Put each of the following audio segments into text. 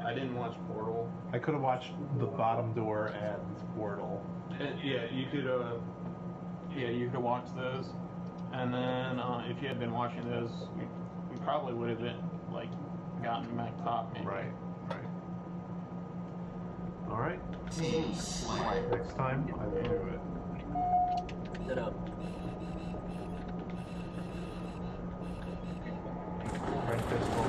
I didn't watch Portal. I could have watched The Bottom Door and Portal. Yeah, you could. Yeah, you could watch those, and then if you had been watching those, you probably would have been like gotten back top. Maybe. Right. All right. Next time I will do it. Sit up. Red pistol.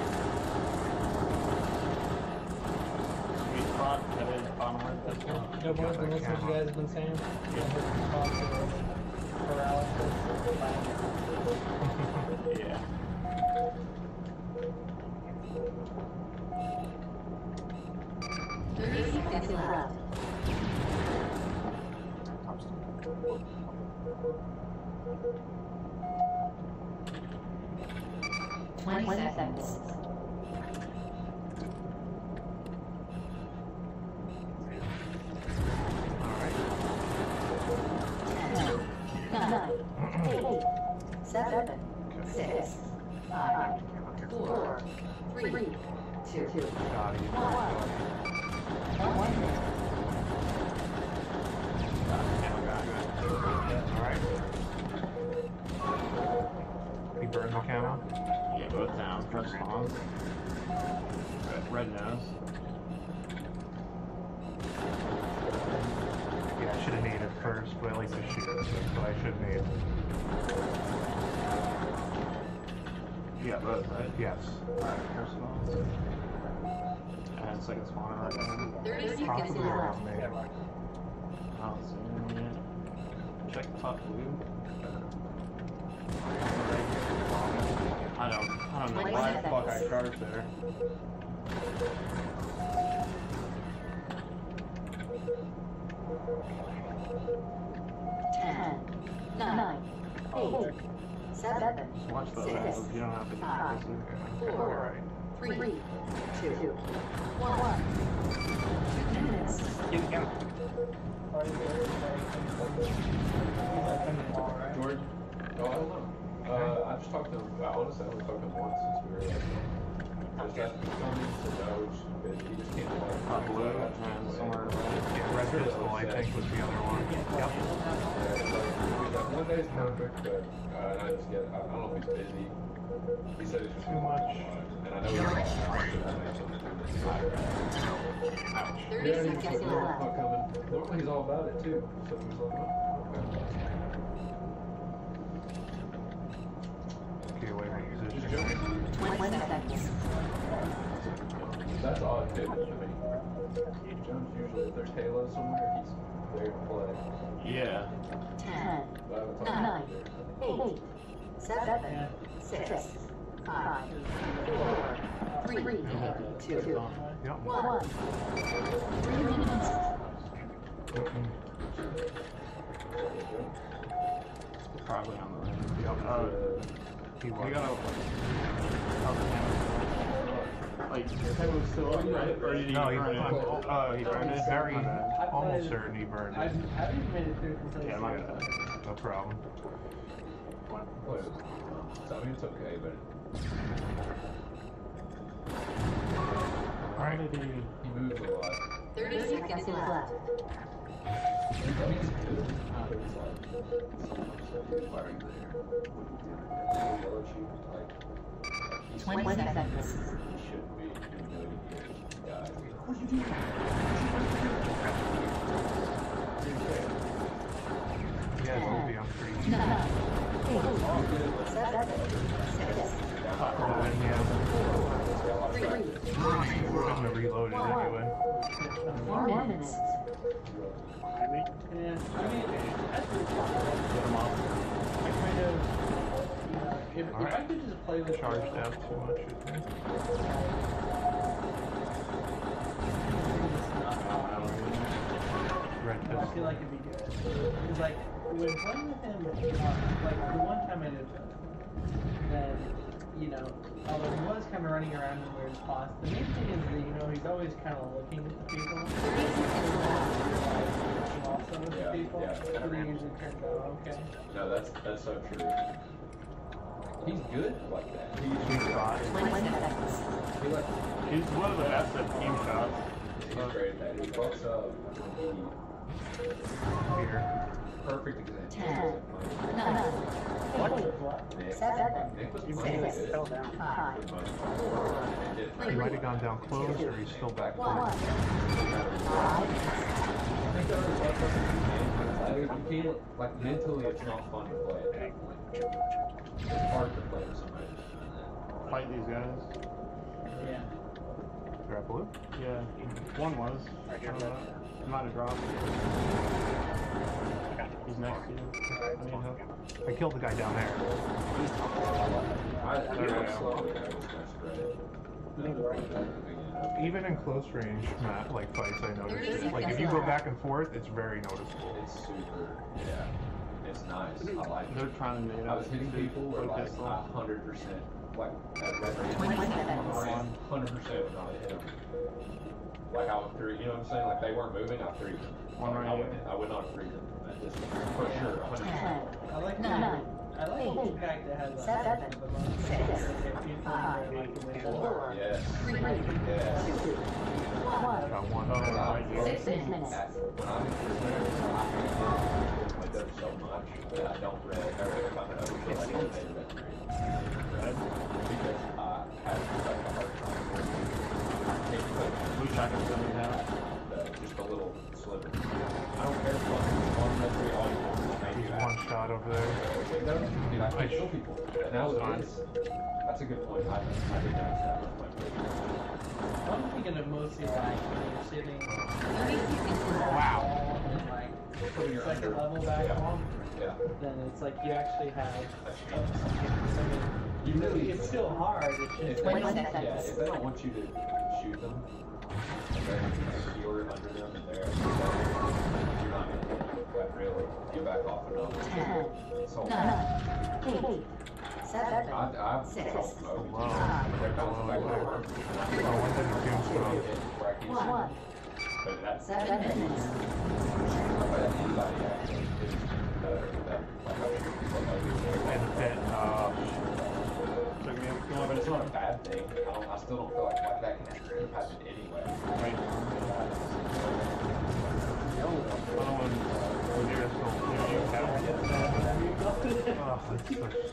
Sweet spot. That is bottom red pistol. No, boys, listen to what you guys have been saying. Yeah. 30 seconds left. 20 seconds. Nine, 8, 7, 6, 5, 4, 3, 2, 1. 1 minute. Alright. He burned the camo? Yeah, both down. Press spawn. Red nose. Yeah, I should have made it first, but I like to shoot it, so I should have made it. You got both, right? Yes. Alright, first spawn. And second spawner right now. 30 seconds Possibly left. around me. I don't see anything yet. Check top blue. I don't know why the fuck I charged there. Ten, 9, 8, 7, Just watch those 6, arrows. You don't have to get 5, closer. 4, 3, 2, 1. 2 minutes. George? Oh, I don't know. I just talked to him. Honestly, I only talked to him once since we were like, just asked me to come in, said no, he just can't talk. Top blue and somewhere red. Yeah, red pistol, I think, was the other one. Yep. One day's perfect, but I just get, I don't know if he's busy. He said it's just Too much. And I know he's not something to do this. 30 Yeah, seconds he's left. not coming. Normally he's all about it too. So he was like, oh, okay. Okay, wait, wait, Just use it. joking. 20 seconds. That's odd too. I mean, Jones usually, if there's Halo somewhere, he's there to play. Yeah. 10, But I haven't talked 9, to him. 8, 7, 6, 5, 4, 3, 2, Yep. 1. 3 minutes. Probably on the rim. Yep. He We was. gotta. Like, his head was still up, right? Or did he No, burn it? he burned it. Very, almost certain he burned I it. haven't made it through completely. Yeah, I'm not gonna. No problem. So, I mean, it's okay, but Alright. he moves a lot. 30 seconds left. He's good. He's like, firing there. Yellow sheep, like, 20 seconds. he should be doing good guy. Yeah, movie, I'm pretty. 9, 8, 7, 6, Oh, and yeah. 3, We're gonna reload it anyway. 4 minutes. Yeah, I mean, that's pretty fun. I kind of, if I could just play the Charged out too much, I think. Red I feel pistol. like it'd be good. Because, like, when playing with him, like, the one time I did that, then, you know, although he was kind of running around in weird spots, the main thing is that, you know, he's always kind of looking at the people. Also with the people. yeah. So they usually turns out okay. No, that's so true. He's good like that. He's got 20 seconds. He like He's one of the best at team shots. he's great at that. He fucks up. here. Perfect example. 10, 9, What? 8, Nick. 7, Nick was 6, pretty good. 5, He might have gone down close, or he's still back 1. there. 5, I think that was you can't, like, mentally it's not fun to play at that point. It's hard to play with somebody. Fight these guys. Yeah. Grab blue. Yeah, one was. Might have dropped. He's next to you. I need help. I killed the guy down there. Even in close range, like fights, I noticed. Like if you go back and forth, it's very noticeable. It's super, yeah. It's nice. I like They're it. trying to nade I was hitting people where like 100%, like at red range, 20 seconds. 100% would not hit them. Like I would three, you know what I'm saying? Like they weren't moving, I threed them. One right here. I would not three them at this point. For sure, 100%. 10, I like No. I like the fact that has 7, 6, 5, 4, Yes. 3, 2, Yes. 1. Got one. Oh, right here. 6 minutes. That's when I'm I do so much that I don't really ever if I'm gonna feel like I'm made that three. Right? Because I have such a hard time Blue shotgun coming out. just a little sliver. I don't care if one red three all you want. He's one shot over there. Dude, I kill people. And nowadays, that's a good point. I didn't notice that. I'm thinking of mostly like when you're sitting Wow. and like Putting your second under. level back Yeah. on, Yeah. then it's like you actually have. That's I mean, You really, it's still hard. It's if just they, Wait, don't, wait, wait. yeah, if they don't want you to shoot them, and then you're under them and they're you're not gonna hit them, but really, you back off enough. 10, So 9, 8, 7, I've 6, felt mode. Wow. Right back to back over. Oh, one didn't tombstone. Where I can 1. but that's 7 minutes. anybody actually is better than that. And then, Took me up. No, but it's not a bad thing. I still don't feel like that can happen anyway. Right. Another one. Oh, dear, so, you have oh, that's so stupid.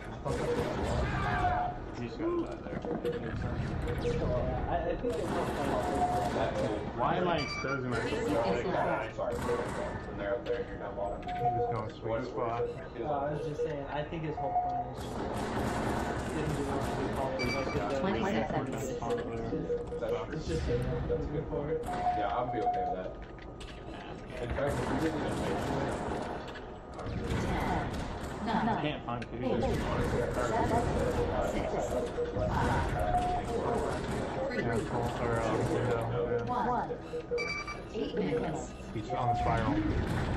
You just gotta die there. I think it's more fun. That too. Why am I exposing myself? Sorry, when they're up there and you're down bottom. He was going sweet spot. I was just saying, I think his whole point is just didn't do what we call it, like, 20 seconds. That's It's just a good for it. Yeah, I'd be okay with that. In fact, if we didn't even make 10, I 9, can't find food. 8, 7, 6, 5, 4, 3, Careful, or, window. 1. 8 minutes. He's on the spiral. Is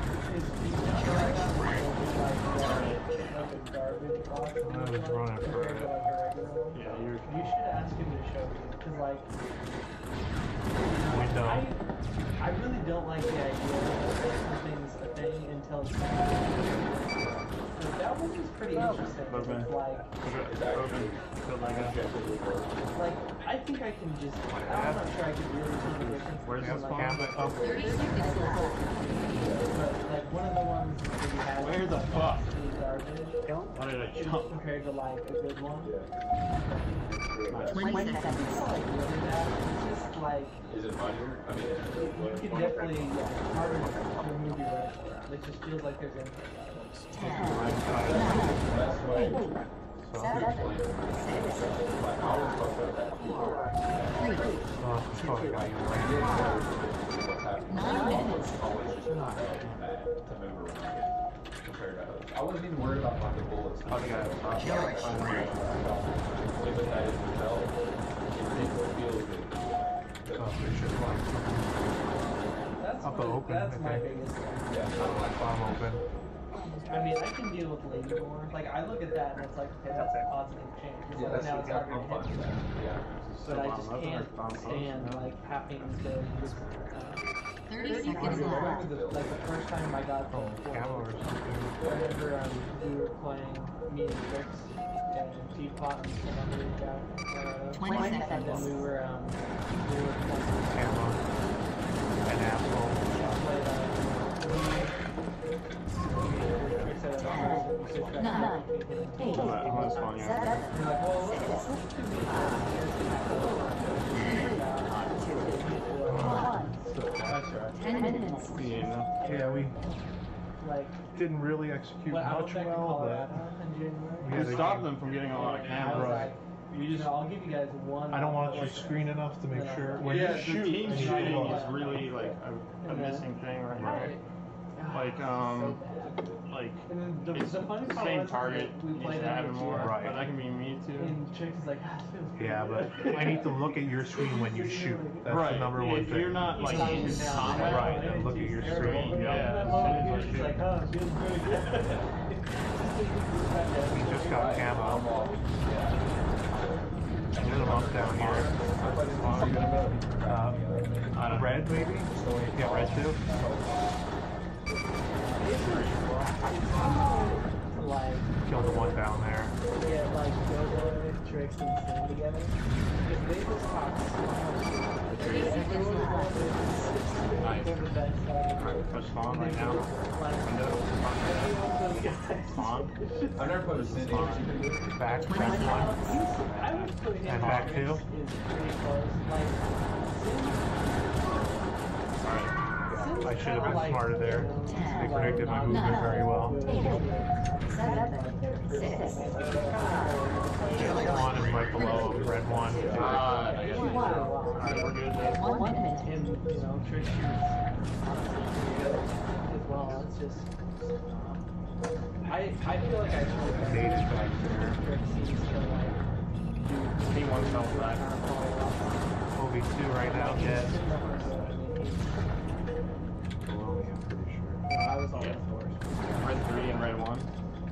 garbage box. I was running for it. Yeah, you're. You should ask him to show you, because like, Window. I really don't like the idea of something's a thing until it's not. Like, that one was pretty interesting. Okay. It's like, Open. Killed that guy. like, I think I can just, I'm not sure I can really tell the difference. Where's between, this like, camera? Oh. 30 seconds left. But like one of the ones that you had. Where the fuck? Garbage. Why did I jump? Compared to like a good one. 20 seconds. It's not like really bad. It's just like Is it funnier? I mean, you can definitely harder to remove your red. It just feels like there's input. 10, 9, best way. 8, 7, 6, 5, 4, 3, Oh, fuck, I 9 minutes. Always just not bad to move around compared to others. I wasn't even worried about fucking bullets. Oh, the guy. If that is the tell, it feels good. That's Up my, open, that's I my think. biggest thing. Yeah, I don't like bomb open. I mean, I can deal with lady more. Like I look at that and it's like, okay, that's a positive change. It's Yeah, like, that's now it's harder I'm to fine hit. with that. Yeah. But I just can't stand like having to. 30 I seconds left. remember like the first time I got Oh, the camo or something. I remember we were playing me and Trix, a teapot and some other guy. 20 And then seconds. we were Camera. An apple. Nine, eight, That's funny. seven, six, five, 4, 3, 2, 1. That's right. 10 minutes. Yeah. Yeah, we like, didn't really execute when I much went back to well, Colorado but in January. we We had a stopped game. them from getting a lot of I was cameras. like, you know, I'll give you guys one. I don't want like, your screen enough to make Yeah. sure when Yeah, you shoot. the team and you shooting look. is really like a missing thing right now. Right. Like So bad. like And then it's the funny the part same was target. we You played should it have it with more, you. Right. but that can be me too. And Chicks is like, ah, this feels pretty Yeah, good." but I need to look at your screen when you shoot. That's right. the number one if thing. you're not like Stop in it now. combat, Right, and look at your screen. But Yeah, that as moment, soon you're as I just shoot. like, oh, it feels really good. We just got camo. A little up down here. Red maybe? Yeah, red too. Like, Killed the one down there. get like Go-Boy, Tricks, and Sin together. If they just talk smart, 30 seconds left. they're the best. Alright, push spawn right now. Window. Spawn. I've never put a sin in. Back, 20 back one. seconds. I would put him And back two. is pretty close. Like, Alright. I should have been smarter there. They predicted my movement very well. 8, 7, 6, 5, One is right below red one. I guess we Alright, we're good there. 1 minute. him, you know, Trick as well. It's just, I feel like I should Nate is back there. Trick seems to like He wants help back. kind of follow up. OV2 right now, dead. I Below me, I'm pretty sure. I was all Yeah. for it. Red 3 and red 1.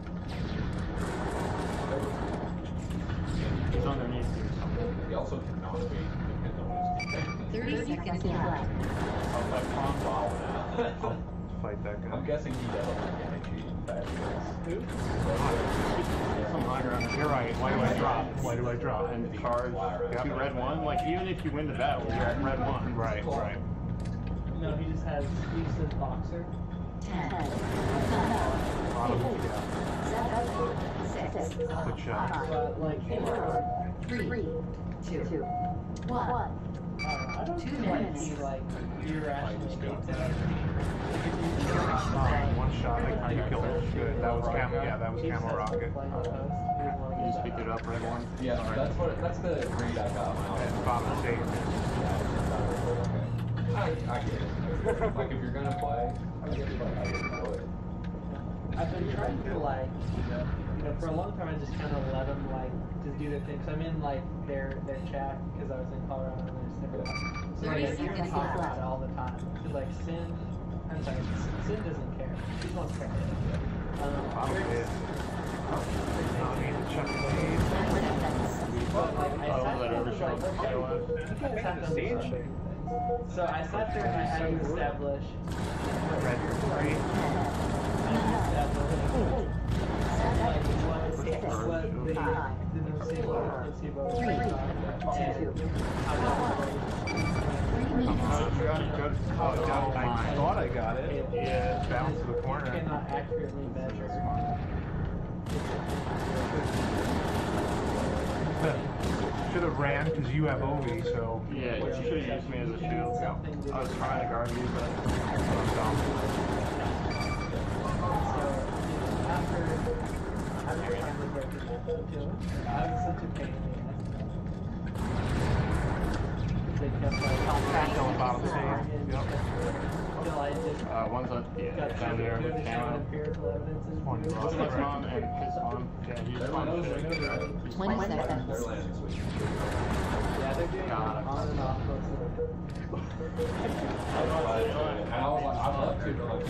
He's underneath you or something. He also cannot be dependent on his team. 30 seconds left. Oh, like Pong. I'll fight that I'm guy. guessing he doesn't like energy fast. Some high ground. You're right. Why do I drop? Why do I drop? And charge Yep. to red 1. Like, even if you win the battle, you're at red 1. Right, right. No, he just has, he just says boxer. 10, 9, Bottom, yeah. 7, 6, Good shot. 5, But like, 4, 3, 2, 1. I don't 2 feel minutes. like he like irrationally thinks that. One shot, I kind of killed it. Good. That was camo. Yeah, that was camo rocket. You just picked it up, red 1. Yeah, that's the read I got. And bottom safe. I get it. Like if you're gonna play, I get it. Like I get to play. I've been trying to like, you know, for a long time I just kind of let them like just do their thing. So I'm in like their chat because I was in Colorado and there's never. So like, I 30 hear them seconds talk about left. it all the time. Because like Sin, I'm sorry, Sin doesn't care. He just wants to play. Bottom Tricks- is. I mean, Chuck and Dave. 10 seconds. But like I Oh, sat that there and was overshot. like, okay, you guys have done some other things. So I sat there and I had to establish. Red 3. I thought I got it. Yeah, it bounced to the corner. Cannot accurately measure. Should have ran because you have Ovi, so. Yeah, you should have used me as a shield. I was trying to guard you, but I'm dumb. I was such a pain in the ass. They kept like Still in bottom safe. Yep. until I just one's on, got down there with showing camo. empirical evidences. One to do it. lost. What's on and his on? Yeah, he's Everyone on knows shit. they know that. 20 seconds. They're landing switch. Yeah, they're doing God. it on and off most of the And I was like, I'd love to, but like,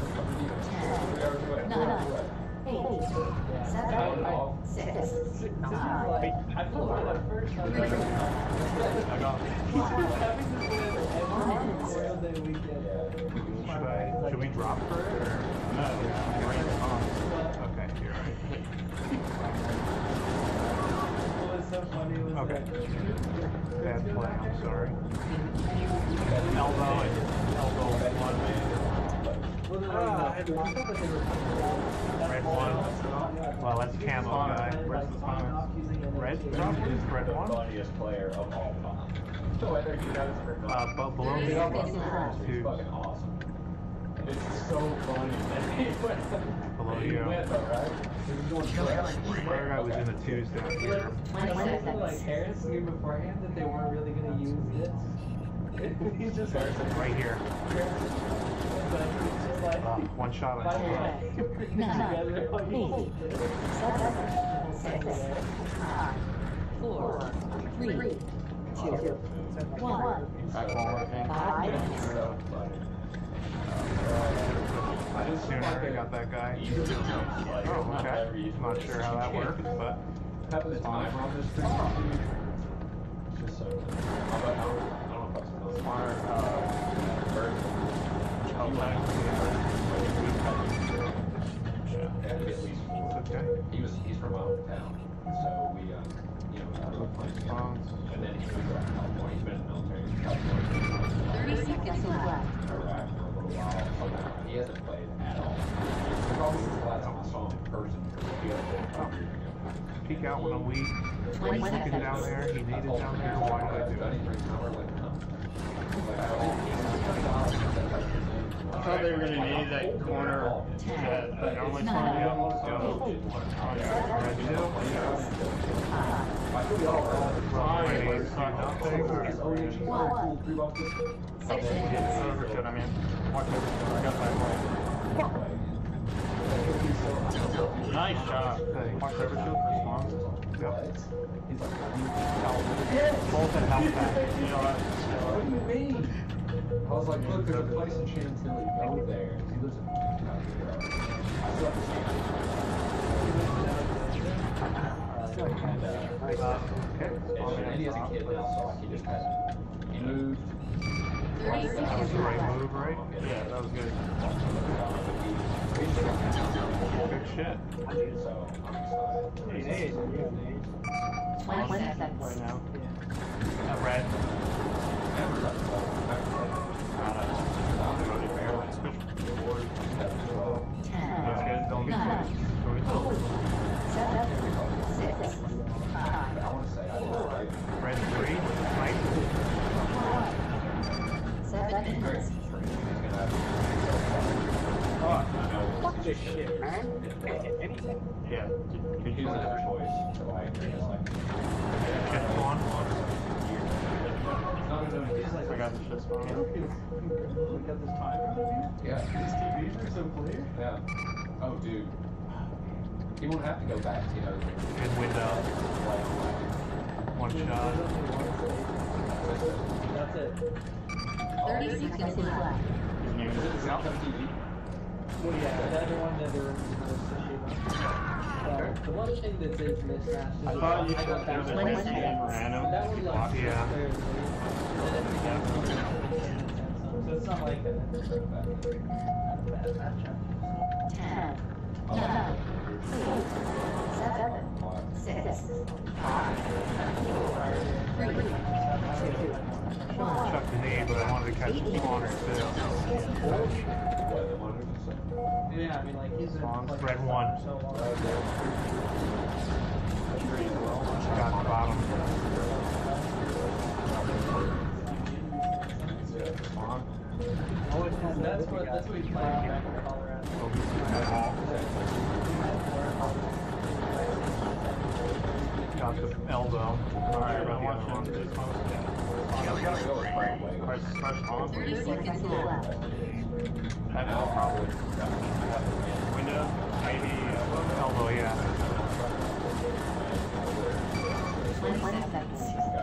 9, 8, 7, 6, This is 5, like, I feel like at first I was like, I got having this win every Memorial Day weekend. Should we drop for it? Or? no, right on. Okay, you're right. Bad play, I'm sorry. Elbow and elbow one. Red one. Well, that's camo guy. Where's the spawner? Red? Probably is red one. Funniest player of all time. So I think he knows for But below me, He's two. fucking awesome. It's so funny. Below He you. went though, right? He was going first. Other guy was in the twos down here. Like Harris knew beforehand that they weren't really gonna use this. He's just like, Right here. One shot on Nine, him. 8, 7, 6, 5, 4, 3, 2, 1. Back wall working. 5 minutes. So funny. I just Sooner I got that guy. Oh, okay. I'm not sure how that works, but Have the timer on this thing. It's just so. I don't know if that's another Spawner, He's from my hometown, so we, you know, we were playing together. And then he moved to California. He's been in the military in California. 30 seconds left. Iraq for a little while. So he hasn't played at all. Probably since the last time I saw him in person. He had a years ago. peek out when I'm weak. 20 Get seconds. down there. He needed down there. Why did I do it? I thought they were going to need that corner that normally spawn down. Overshoot, I mean. Watch Overshoot, I got that way. Nice shot. Watch Overshoot for spawns. Yep. Both at health back. You know what? What do you mean? I was like, look, there's a place in Chantilly. Go there. He lives in. I still have to see and he has a kid now, so like, he just hasn't. He moved. 30 That was seconds the right left. move, right? Yeah, that was good. Good shit. So I'm excited. 20 seconds. Right now. Red. That's 10, good. Don't get 9, close. 7, 6, 5, I want to say I did right. Red 3. Right. 7 minutes. What the shit? Yeah. He doesn't have a choice. So like, it's like, Get on. not gonna do anything. I got the shit spawn. We got this timer on here. Yeah. These TVs are so clear. Yeah. Oh, dude. He won't have to go back, you know. Good window. One shot. That's it. 30 seconds left. Is it the South TV? Well, yeah, the other one that they're the one thing that is mismatched is I thought you I got could do that the one. random random. That one like Yeah. So it's not like a bad matchup. 10, 9, 8, 7, 6, 5, 4, 3, 2, 1. Chuck the knee, but I wanted to catch the spawner too. Yeah, I mean like he's in Spawns, like, red one. so long. Got the bottom. Spawn. That's what he's playing back in Colorado. Got the elbow. Alright, About I'm the other one. watching this one. Press on. 30 seconds left. That will probably. Window, maybe Elbow, yeah. 20 seconds.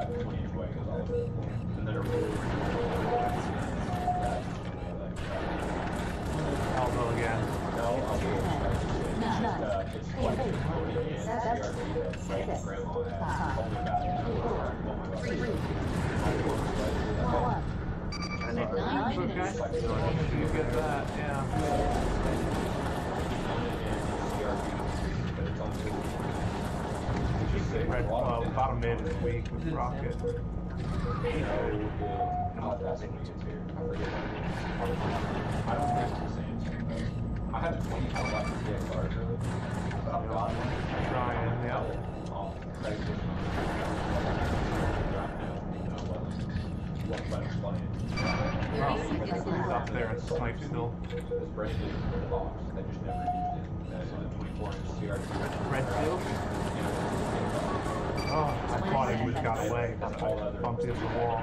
Elbow again. 9, 8, 7, 6, 5, 4, 3, 2, 1. 9 minutes. You get that, yeah. just say Red, bottom mid is weak with Rocket. Not that's when he gets here. I forget what it is. I don't think it's the same thing though. I had a 20 I like the DXR really. I've got one. Trying, yeah. Thirty seconds He's up left. there and snipe still. This bracelet is for the box. They just never used it. That's in a 24-inch CRT. Red field? Oh, I thought he was got away. I bumped into the wall.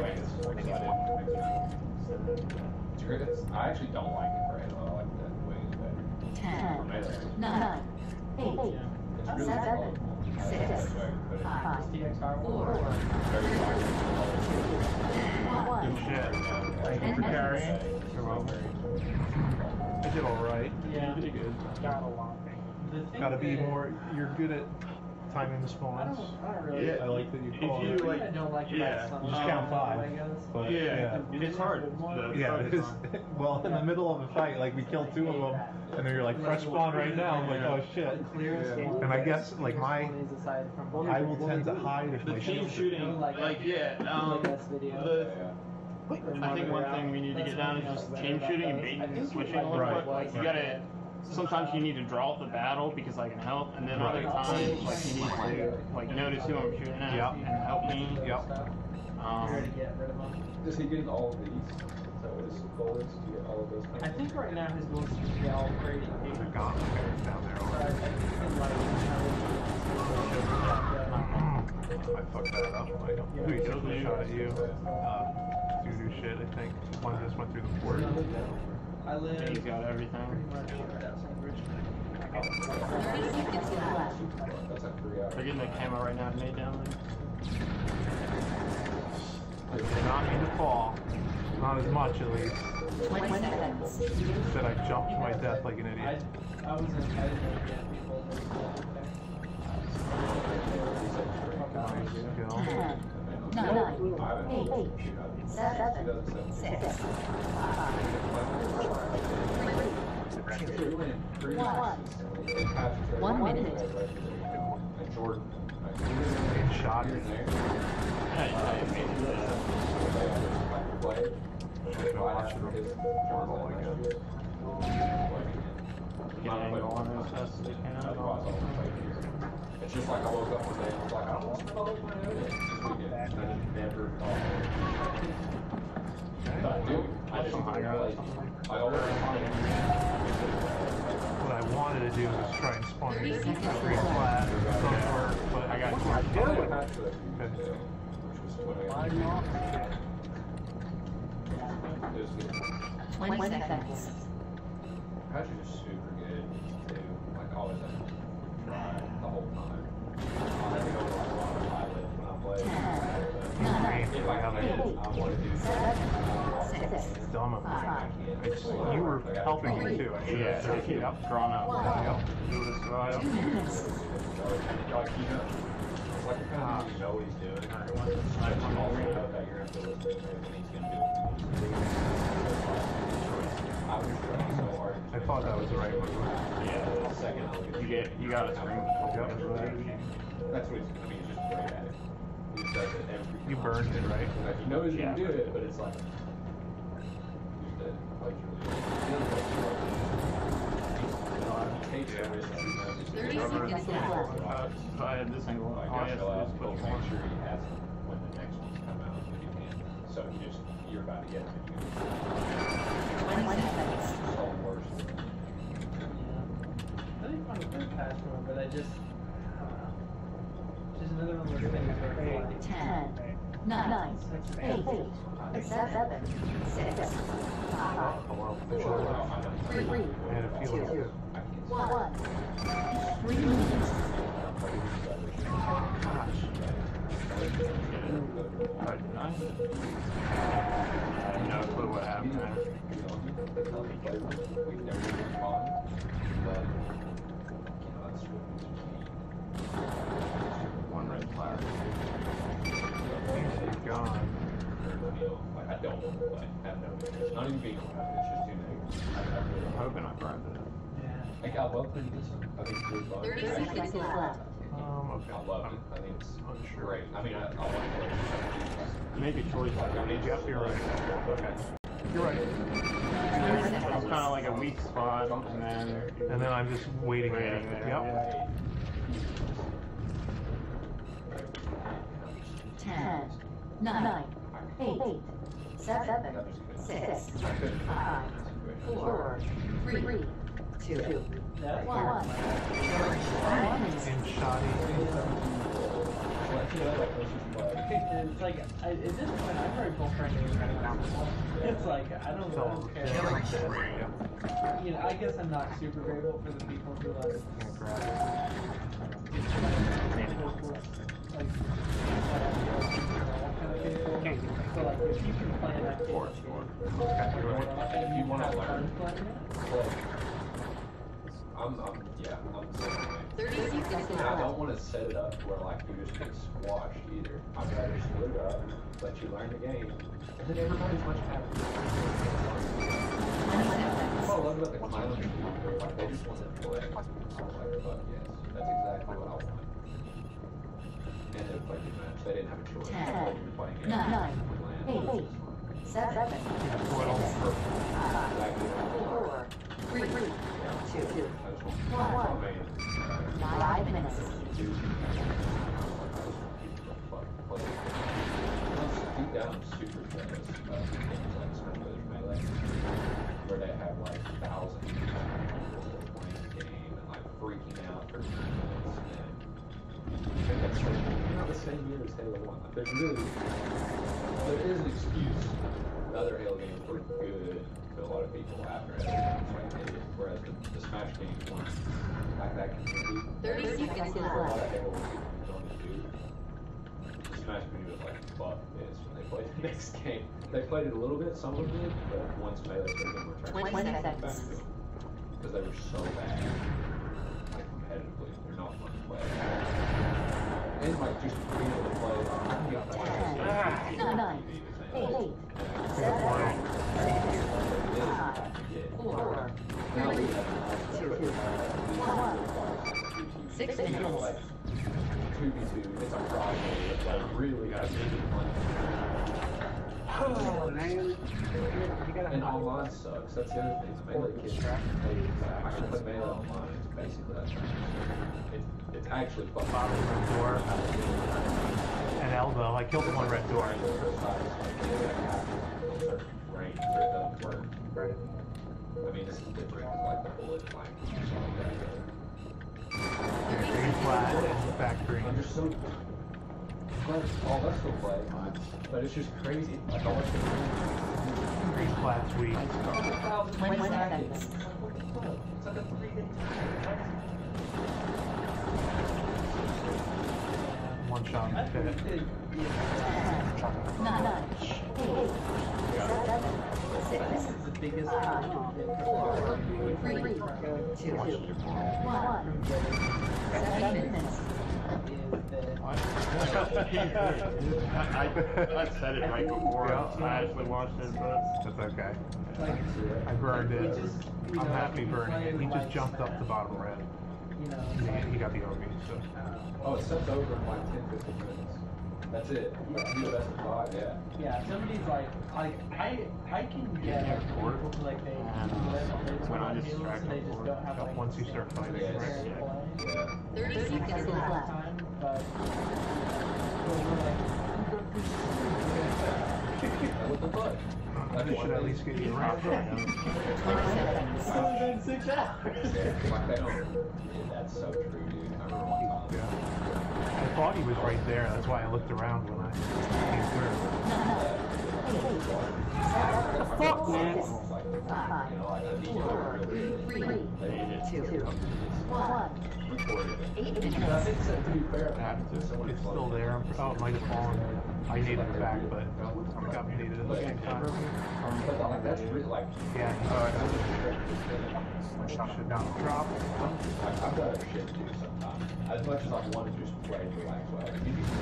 I actually don't like it very well. I like that way better. 10, For melee. 9, 8, It's really 7, powerful. I think 6, that's the way I would put it. 5, DXR 4, Very powerful. 1. Good shit. Thank you for carrying. You're welcome. I did alright. Yeah. Pretty good. The thing Gotta be that- more, you're good at timing the I spawns. don't really. Yeah. I like that you If call you, it. like- I don't like yeah, about some you just count 5. Legos. But, Yeah, it's hard. to Yeah, it focus is. on. Well, in the middle of a fight, like we killed 2 of them, and then you're like, fresh spawn right now. I'm like, oh shit. The clearest one. And I guess, like, my- One is aside from I will tend to hide if The my team shields are- shooting, like yeah, like this video. I think one thing we need to get down is just team shooting and baiting and switching a little Right. bit. Like you gotta, sometimes you need to draw up the battle because I can help, and then other times like you need to like notice who I'm shooting at Yep. and help me. Yep. Here to get rid of them. Does he get all of these? Is that what his goal is? To get all of those? I think right now his goal is to get all grading. The gauntlet guys down there. But I think in like I fucked that up. Like, who he took a shot at you. Do shit, I think. One just went through the port. I live He's got pretty everything. much right outside Richmond. 30 seconds left. That's like 3 hours. They're getting the camo right now, made down there. I did not mean to fall. Not as much, at least. 20 seconds. Said I jumped to my death like an I idiot. wasn't, I didn't really get people that Nice kill. 10, 9, 8, 7, 6, 5, 4, 1 minute. And Jordan. Getting shot. Yeah, yeah, made it. Should've been watching him. Jordan, I guess. Get an angle on those as they can. It's just like I woke up one day and was like, I don't want to follow my own this weekend. I just never thought. But I do. I just like, I always What I wanted to do was try and spawn 30 in seconds three left. flat. It doesn't work, but I got I had to, which was 20 seconds. Patrick is super good too. Like always, I try the whole time. I think over like a lot of pilot when I play. 10, 9, If I can, I want to do 7, 6, it's dumb of me. 5, It's, you were helping me too. I should Yeah, have said, yep, drawn up. Yep. Do this right 2 minutes. Like you know, it's like you kind of need to know what he's doing. But you also know that you're gonna have to listen to him and he's gonna do it. I was trying so hard. I thought that was the right one. Yeah, The second I'll get you got a string. That's what he's, I mean, he's just great at it. He just does it every You burned it, right? Like, he knows you Yeah. can do it, but it's like, just that, like, he takes the risk. 30 seconds left. If I had this angle, Like, all I I have shell to out, do is but put make one. sure he has it when the next ones come out, if you can. So you just, you're about to get him, and 20 seconds. it's all worse. I really want to play Patch more, but I just, I don't know. Just another one of those things where it's like, 10, 9, 8, 7, 6, 5, Hello. 3, I had a feeling it was 1. 3 minutes. I have no clue what happened there. We've never been fun, but, you know, that's One red flag. He's gone. like, I don't want to play. I have no interest. Not even being around, it's just too negative. I'm hoping I burned it. yeah. Like, I love playing this one. I think it's really fun. 30 seconds left. Okay. I love it. I think it's unsure. great. I mean, I like it. Make a choice like that. Yep, you're right. Okay. You're right. It's kind of like a weak spot, and then I'm just waiting waiting there. there. Yep. Ten, 9, 8, 7, 6, 5, 4, 3, 2, That's 1. In shoddy. It's like, at this point, I'm very full friendly with anyone. It's like, I don't care. You know, I guess I'm not super grateful for the people who like, so like, if you can play that game, And if you want to have fun learn, playing it, I'm the same way. 30 seconds And I don't want to set it up where like you just get squashed either. I'd rather split it up, let you learn the game, and then everybody's much happier. What I love about the clown people, like they just want to play. I'm like, fuck yes, that's exactly what I want. And they played the match. They didn't have a choice. 10, They were playing games. 9, 8, 7, 6, 5, 4, 3, 2, 1. 5 minutes. Deep down, I'm super jealous of games like Smash Brothers Melee, where they have like thousands of people playing the game and like freaking out for 2 minutes. And that's not the same year as Halo 1. Like, there is an excuse. The other Halo games were good to a lot of people after it. Whereas the Smash games weren't like that community. 30 seconds For a lot left. of Halo 1 people who don't do, the Smash community was like, fuck this when they played the next game. They played it a little bit, some of them did, but once Melee started getting more traction, 20 they went back seconds. to it. Because they were so bad. Like competitively, they're not fun to play. And like just being able to play, I can get like 9, 8, 7, 6, 5, 4, 3, 2, 1. 6 minutes. Like 2v2, it's a problem. It's like really got to be and online sucks. That's the other thing. The Melee kids, I can play Melee online. It's basically that. It's actually fun. Door. And elbow. I killed the one red door. Range where it doesn't work. Right. I mean, this is different. Like the bullet blank. Green flat and back green. I'm just so glad all of us still play, but it's just crazy. Like all of us Green flat's weak. 20 seconds. It's like a 3-day One shot in the pit. 9, 8, 7, 6, the biggest 5, 4, 3, 2, 1. 7 minutes. I said it right before Yeah. I actually watched it, but That's okay. Like, I burned we it. just, I'm happy burning it. He just jumped up the bottom red. You know, He got the OB, so. Oh, it sets over in like 10-15 minutes. That's it. You do the best of 5, yeah. yeah, somebody's like I can get like people who like they when I on just Halos track and they just don't have like Once you start fighting, Yeah, right? yeah. 30 seconds left. time, but we're like What the fuck? That should at least get you around. 20 seconds. it's only been 6 hours. Like they don't. Yeah, that's so true, dude. I remember one time. Yeah. I thought he was right there. That's why I looked around when I came through. 9, 8, 7, 6, Like, 5, you know, like I need 4, 3, 2, 1. 8 But I minutes. think so, to be fair, it happened to someone. It's still there. Oh, it might have fallen. I needed it back, but I got needed it at the same time. But like that's really like. Yeah. Should not drop. I've got other shit to do sometimes. As much as I want to just play and relax, like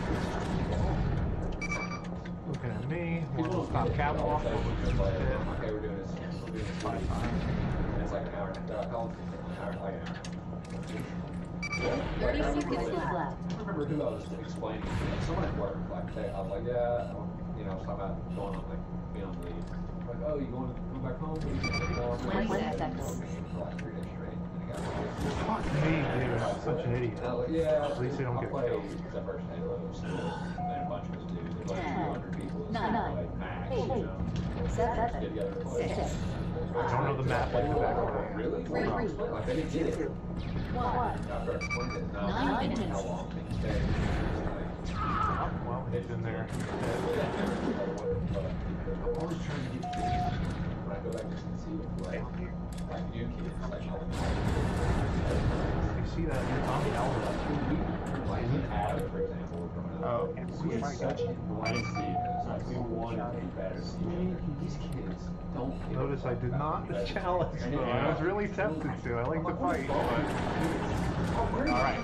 Looking at me. people don't Stop catwalk. Okay, we're doing this. We're doing this 5 times. And it's like an hour. They're like, how long? An hour, like an hour. Like, 30 seconds left. I don't remember who I was explaining to. Like, someone at work. Like, I was like, yeah, you know, something about going on, like, being on leave. Like, oh, you going back home? What are you doing? 20 seconds. For like 3 days straight. And I got Fuck me, dude. I'm such an idiot. yeah, At least they don't get play killed. the first Halo still, and a bunch of us do. There's like 200 people that Nine, play max, eight, you know. Get 7, together and play. 6, I don't know the map like the back of my hand. Really? Three, Well, three. explain, like, they didn't get it. 1. After I explained it, now 9 I know minutes. how long things take. It's like, Oh, well, he's in there. I'm always trying to get kids. When I go back to see them play, like new kids, like You see that? It's on the elbow. like Adam, for example, was growing up. Oh, We had such a blind see because like we wanted to be better. These kids don't get Notice I did not challenge them. I was really tempted to. I like to fight, but... Alright,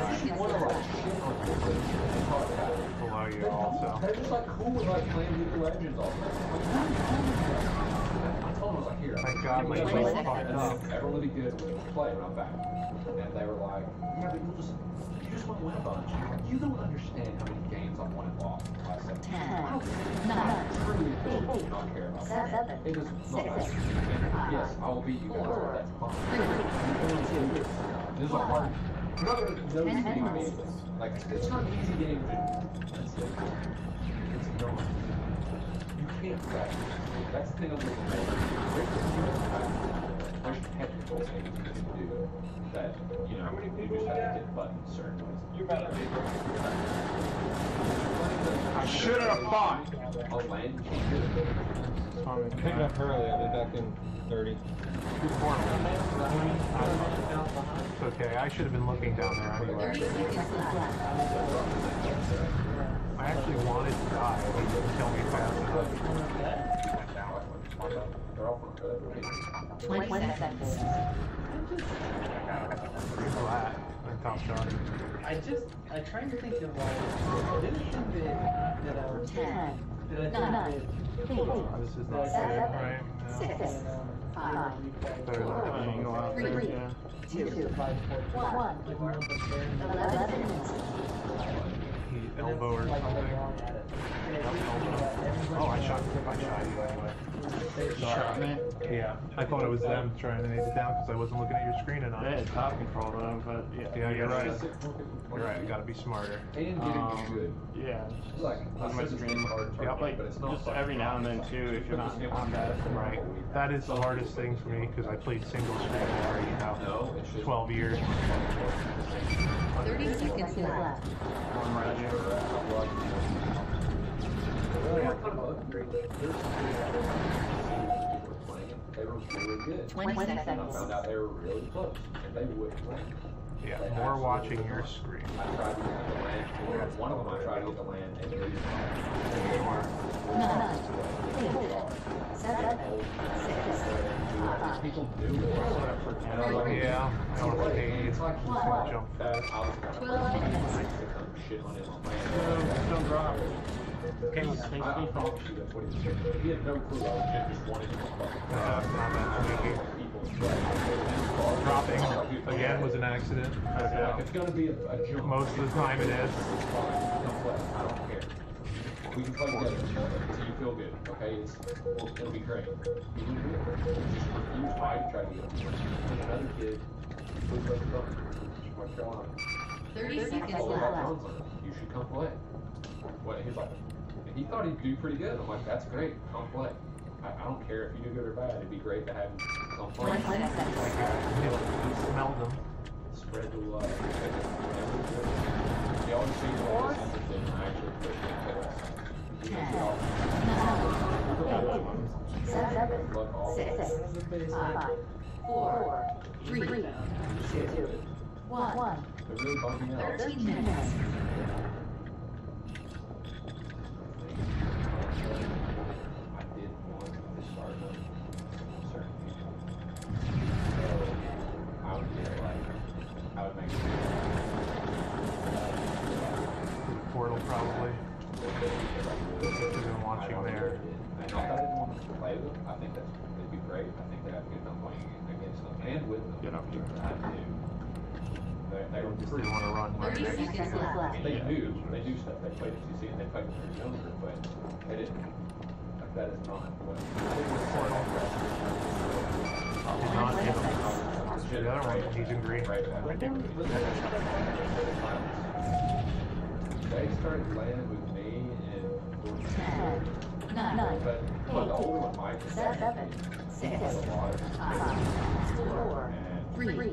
Below you also. they're just like cool with like playing League of Legends all the time. I told them, I was like, here. Thank God my you face guys fucked up. everyone will be good when we play when I'm back. And they were like, yeah, but you just want to win a bunch. You don't understand how many games I've won and lost. I said, 10, I don't 9, truly do not care about that. 7, It does not matter. Yes, I will beat you guys, but that's fine. 3, This is a hard. I'm not gonna know these games. Like, it's not an easy game. That's it. It's not. You can't practice. That's the thing I'm looking at. There's technical things you can do that, you know, you just have to hit buttons certain ways. You're about to I should have fought. I'll land, you can't do it. I picked it up early. I'll be back in 30. It's okay. I should have been looking down there anyway. 30 seconds left. I actually wanted to die. He didn't kill me fast enough. They're all from 20 seconds. Pretty flat. And top shot. I'm trying to think of like, I didn't think that I was 10, that 9, 8, This is not good, right? No. 6, 5, Better than that. You go out there, 3, yeah. 2, 1. 11 minutes. He elbow or something. Oh, I shot you anyway. Shot me. Yeah, I thought it was them trying to nade it down because I wasn't looking at your screen enough. They had top control though, but yeah. Yeah, you're right. You're right. You gotta be smarter. And getting it good. Yeah. Like, On my screen, Yep. like, but it's not just like- every now and then too, if you're not on that. Right. That is the hardest thing for me because I played single screen already now. No, it's just 12 years. 30 seconds left. One right here. They were really good. 20 And I seconds. found out they were really close, and they wouldn't win. Yeah, more watching your screen. I tried to get the land. One of them I tried to get the land, and they didn't. 9, 8, 7, 6, People do it. And I was like, Yeah, I don't want to pay you. It's like He's gonna jump that. fast. I was kind of 12 minutes. shit on his land. Don't drop. I promise you that's what he was doing. He had no clue. I was just wanted to fucking Not that sneaky. people. Dropping again was an accident. Like, it's gonna be a jump. Most of the time it is. It's fine. Come play. I don't care. We can play together until you feel good. Okay, it'll be great. You can do it. Just refuse. I tried to get him. There's another kid who's like from North Carolina. 30 seconds All of our left. phones on him. You should come play. What? He's like, and he thought he'd do pretty good. I'm like, that's great. Come play. I don't care if you do good or bad. It'd be great to have him come play. 20 seconds. Smelled them. Spread the love. He always seems like he's interested in actually pushing kids. 10, 9, 8, 7, Look, all 6, 5, 4, 3, 2, 1. they're really bumping out. 13 minutes. I did want to start with certain people. So I would get like, I would make Portal probably. If you've been watching there. And not that I didn't want to play with them. I think it'd be great. I think they have a good time playing against them and with them. Get up here. I do. They were Just pretty. didn't want to run. 30 seconds left. They do stuff. They played FCC and they played when they were younger, but they didn't. Like that is not what. Did not hit him. The other one, he's in green. Right. They started playing with me and 10, 9, but the older one, Mike, 7, 6, 5, 4, 3, 2,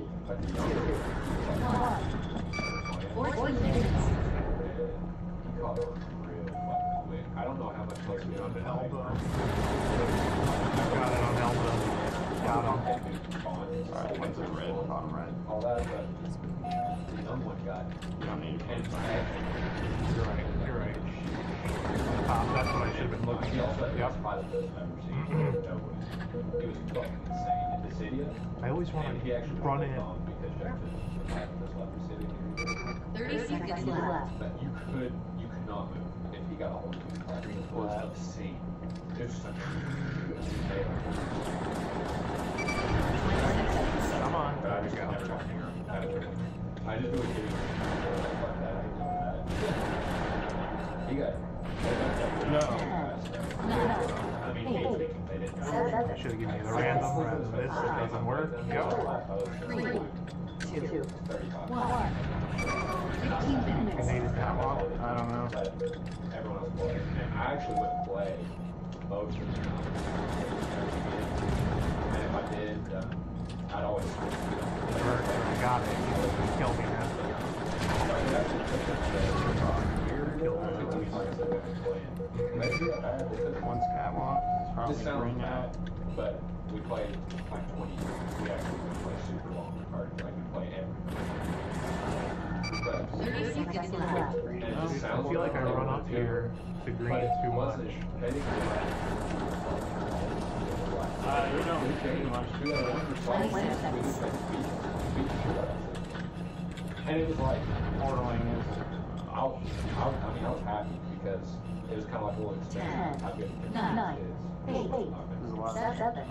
1. 14 minutes. He caught her real fucking quick. I don't know how much Let's we be on the on elbow. Got it on elbow. Got him. Alright, one's in red, bottom red. All that, but the young one got. You don't need And You're right. You're right. That's what I should have been looking he also at. had Yep. this pilot that's never seen. He was fucking insane in the city. I always want And he to actually run went in. on because Jackson had this leopard city. 30 seconds left. But you could not move if he got a hold of you. It was obscene. It was such a Come on. But I There just you never go. got near him. I just really didn't like that. He got. No. I mean, he they didn't. I should have given you the random rather than this. It doesn't work. Go. 3, 2, 1. 15 I minutes. needed that long. I don't know. But everyone else played. And I actually wouldn't play most of the time. And if I did, I'd always. I got it. Kill me now. One's catwalk. It's probably This sounds green now. bad, but we played like 20 years. We actually play super long card. Like we play every. But 30 seconds left. and it just I sounds feel like I run up here to but green it too much. wasn't. They didn't do that. You don't do too much. And it was like, Portaling is. I mean, I was happy because it was kind of like a little experiment. How good the 9, is. 8, There's a lot of 7, 6,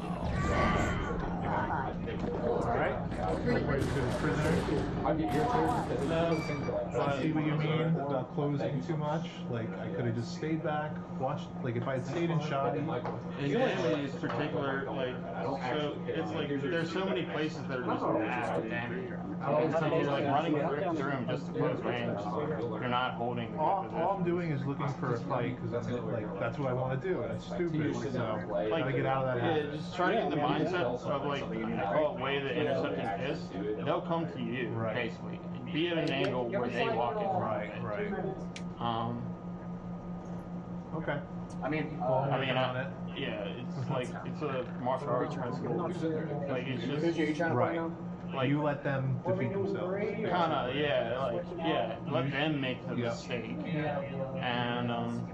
5, Alright. Wait, who's prisoner? I get irritated because those things are I see what you mean about closing too much. Like, I could have just stayed back, watched, like, if I had stayed in shoddy. In Italy, it's particular, like, so it's like there's so many places that are just bad damage. And so you're like running through them just to close range. You're not holding the All position. I'm doing is looking for a fight because that's what I want to do. And it's stupid. So, Like, gotta get out of that yeah, habit. just try to get the mindset of like, oh, way the intercepting is, they'll come to you, Right. basically. Be at an angle where they walk in front Right, of it. right. Okay. I mean, Well, I'm working on it. Yeah, it's like, it's a martial arts principle. Like, it's who's just, you trying to Right. find now? like, You let them defeat themselves. kinda, yeah, like, yeah, let them make the Yep. mistake. And,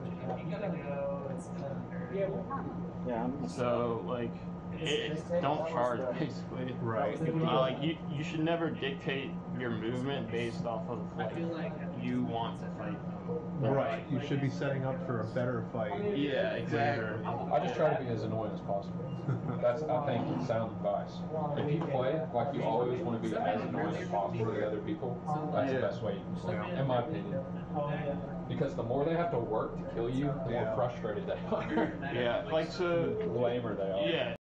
so, like, don't charge, basically. Right. Like, you should never dictate your movement based off of, like, you want to fight them. Right. You should be setting up for a better fight. Yeah, exactly. I just try to be as annoying as possible. That's, I think, sound advice. If you play like you always want to be as annoying as possible to the other people, that's the best way you can play, in my opinion. Because the more they have to work to kill you, the more Yeah. frustrated they are. Yeah, like, so, The lamer they are. yeah.